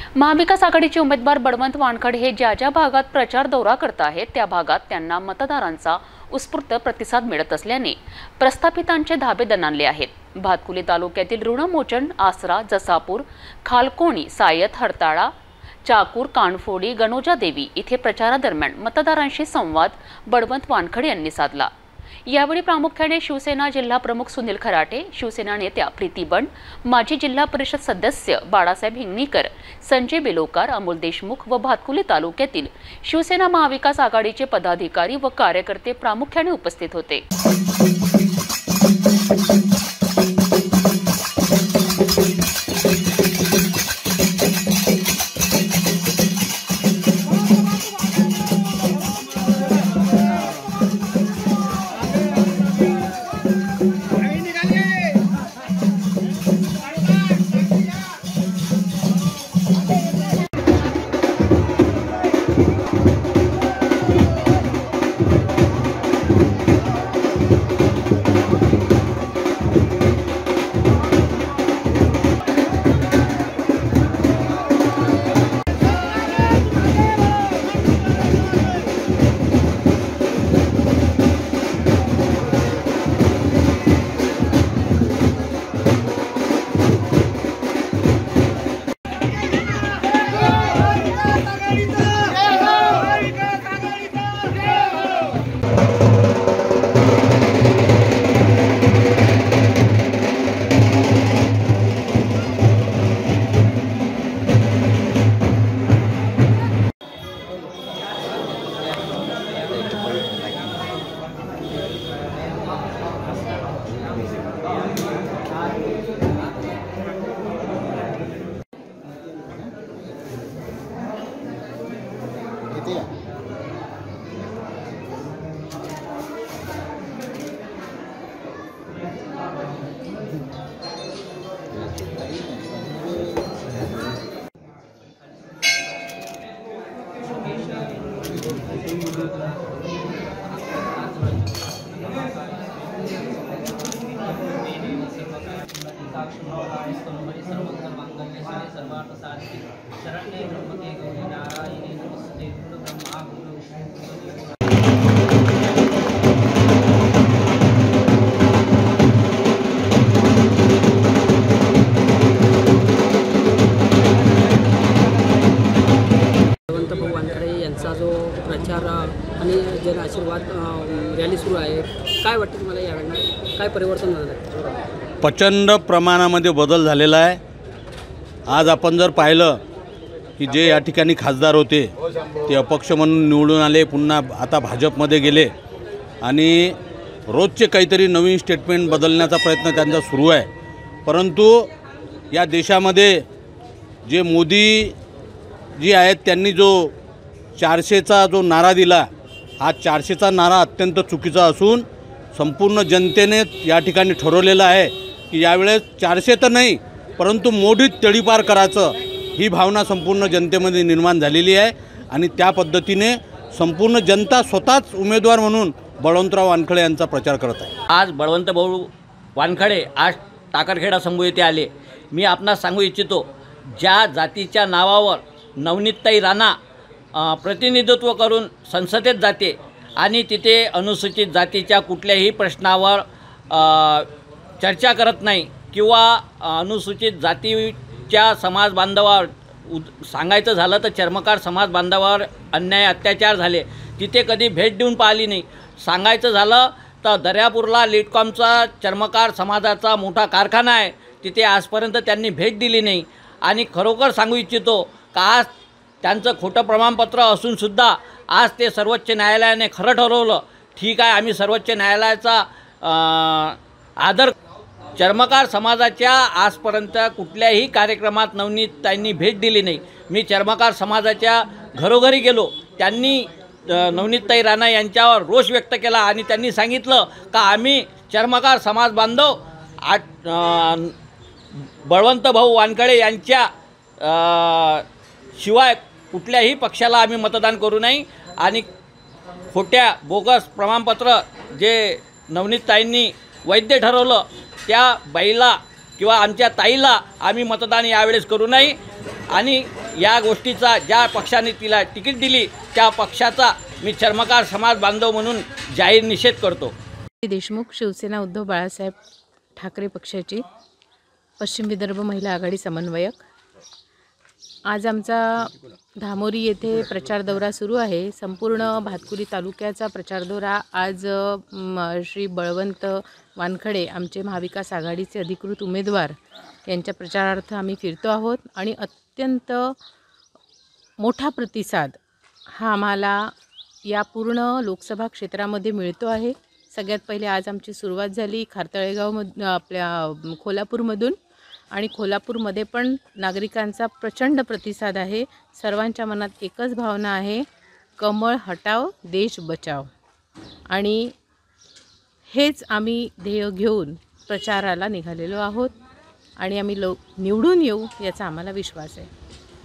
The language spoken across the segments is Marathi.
महाविकास आघाडीचे उमेदवार बळवंत वानखडे हे ज्या ज्या भागात प्रचार दौरा करत आहेत त्या भागात त्यांना मतदारांचा उत्स्फूर्त प्रतिसाद मिळत असल्याने प्रस्थापितांचे धाबे दणाणले आहेत। भातकुली तालुक्यातील ऋणमोचन, आसरा, जसापूर, खालकोणी, सायत, हरताळा, चाकूर, कानफोडी, गणोजा देवी इथे प्रचारादरम्यान मतदारांशी संवाद बळवंत वानखडे यांनी साधला। यावेळी प्रामुख्याने शिवसेना जिल्हा प्रमुख सुनील खराटे, शिवसेना नेत्या प्रीती बंड, माजी जिल्हा परिषद सदस्य बाळासाहेब हिंगणीकर, संजय बेलोकार, अमोल देशमुख व भातकुली तालुक्यातील शिवसेना महाविकास आघाडीचे पदाधिकारी व कार्यकर्ते प्रामुख्याने उपस्थित होते। जो प्रचार आणि जन आशीर्वाद रॅली सुरू आहे, काय वाटतं तुम्हाला यावेळेला काय परिवर्तन झालं आहे? प्रचंड प्रमाणामध्ये बदल झालेला आहे। आज आपण जर पाहिलं की जे या ठिकाणी खासदार होते ते अपक्ष म्हणून निवडून आले, पुन्हा आता भाजपमध्ये गेले आणि रोजचे काहीतरी नवीन स्टेटमेंट बदलण्याचा प्रयत्न त्यांचा सुरू आहे। परंतु या देशामध्ये जे मोदी जी आहेत त्यांनी जो 400चा जो नारा दिला, हा 400चा नारा अत्यंत चुकीचा असून संपूर्ण जनतेने या ठिकाणी ठरवलेलं आहे की यावेळेस 400 तर नाही परंतु मोडीत तडीपार करायचं ही भावना संपूर्ण जनतेमध्ये निर्माण झालेली आहे आणि त्या पद्धतीने संपूर्ण जनता स्वतःच उमेदवार म्हणून बळवंतराव वानखडे यांचा प्रचार करत आहे। आज बळवंत भाऊ वानखडे आज टाकरखेडा संभू येथे आले। मी आपणास सांगू इच्छितो, ज्या जातीच्या नावावर नवनीतताई राणा प्रतिनिधित्व करून संसदेत जाते आणि तिथे अनुसूचित जातीच्या कुठल्याही प्रश्नावर चर्चा करत नाही किंवा अनुसूचित जातीच्या समाज बांधवावर सांगायचं झालं तर चर्मकार समाज बांधवावर अन्याय अत्याचार झाले, तिथे कधी भेट देऊन पाहिली नाही। सांगायचं झालं तर दर्यापूरला लिटकॉमचा चर्मकार समाजाचा मोठा कारखाना आहे, तिथे आजपर्यंत त्यांनी भेट दिली नाही। आणि खरोखर सांगू इच्छितो का आज त्यांचं खोटं प्रमाणपत्र असूनसुद्धा आज ते सर्वोच्च न्यायालयाने खरं ठरवलं। ठीक आहे, आम्ही सर्वोच्च न्यायालयाचा आदर। चर्मकार समाजाच्या आजपर्यंत कुठल्याही कार्यक्रमात नवनीतताईंनी भेट दिली नाही। मी चर्मकार समाजाच्या घरोघरी गेलो, त्यांनी नवनीतताई राणा यांच्यावर रोष व्यक्त केला आणि त्यांनी सांगितलं का आम्ही चर्मकार समाज बांधव बळवंत भाऊ वानखडे यांच्या शिवाय कुठल्याही पक्षाला आम्ही मतदान करू नये आणि खोट्या बोगस प्रमाणपत्र जे नवनीतताईंनी वैध ठरवलं त्या बाईला किंवा आमच्या ताईला आम्ही मतदान यावेळेस करू नये। आणि या गोष्टीचा, ज्या पक्षाने तिला तिकीट दिली त्या पक्षाचा मी चर्मकार समाज बांधव म्हणून जाहीर निषेध करतो. देशमुख, शिवसेना उद्धव बाळासाहेब ठाकरे पक्षाची पश्चिम विदर्भ महिला आघाडी समन्वयक. आज आमचा धामोरी येथे प्रचार दौरा सुरू आहे. संपूर्ण भातकुली तालुक्याचा प्रचार दौरा आज श्री बळवंत वानखडे, आमचे महाविकास आघाडीचे अधिकृत उमेदवार, यांच्या प्रचारार्थ आम्ही फिरतो आहोत आणि अत्यंत मोठा प्रतिसाद हा आम्हाला या पूर्ण लोकसभा क्षेत्रामध्ये मिळतो आहे. सगळ्यात पहिले आज आमची सुरुवात झाली आपल्या कोल्हापूरमधून, आणि कोल्हापूरमध्ये पण नागरिकांचा प्रचंड प्रतिसाद आहे. सर्वांच्या मनात एकच भावना आहे, कमळ हटाव देश बचाव. आणि हेच आम्ही ध्येय घेऊन प्रचाराला निघालेलो आहोत आणि आम्ही निवडून येऊ याचा आम्हाला विश्वास आहे.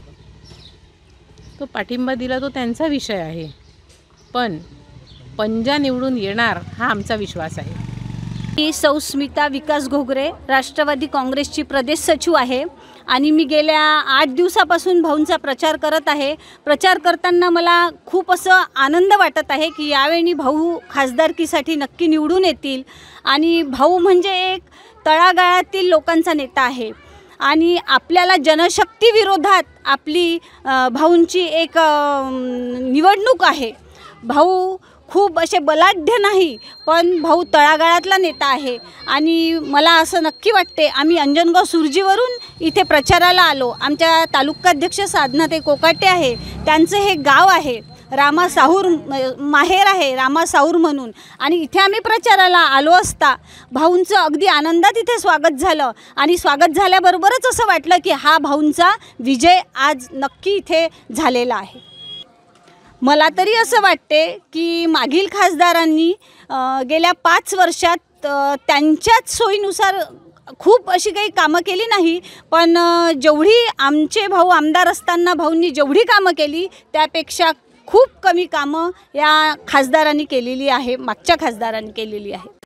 तो पाठिंबा दिला तो त्यांचा विषय आहे, पण पंजा निवडून येणार हा आमचा विश्वास आहे. मी सौ स्मिता विकास घोगरे, राष्ट्रवादी काँग्रेसची प्रदेश सचिव आहे आणि मी गेल्या 8 दिवसापासून भाऊंचा प्रचार करत आहे. प्रचार करताना मला खूप असं आनंद वाटत आहे की यावेळी भाऊ खासदारकीसाठी नक्की निवडून येतील. आणि भाऊ म्हणजे एक तळागाळातील लोकांचा नेता आहे आणि आपल्याला जनशक्ती विरोधात आपली भाऊंची एक निवडणूक आहे. भाऊ खूप असे बलाढ्य नाही, पण भाऊ तळागाळातला नेता आहे. आणि मला असं नक्की वाटते, आम्ही अंजनगाव सुरजीवरून इथे प्रचाराला आलो. आमच्या तालुकाध्यक्ष साधनाताई कोकाटे आहे, त्यांचं हे गाव आहे, रामा साहूर माहेर आहे, रामा साहूर म्हणून. आणि इथे आम्ही प्रचाराला आलो असता भाऊंचं अगदी आनंदात इथे स्वागत झालं. आणि स्वागत झाल्याबरोबरच असं वाटलं की हा भाऊंचा विजय आज नक्की इथे झालेला आहे. मला तरी असं वाटते की मागील खासदारांनी गेल्या 5 वर्षात त्यांच्याच सोयीनुसार खूप अशी काही कामं केली नाही, पण जेवढी आमचे भाऊ आमदार असताना भाऊंनी जेवढी कामं केली त्यापेक्षा खूप कमी कामं या खासदारांनी केलेली आहे, मागच्या खासदारांनी केलेली आहे.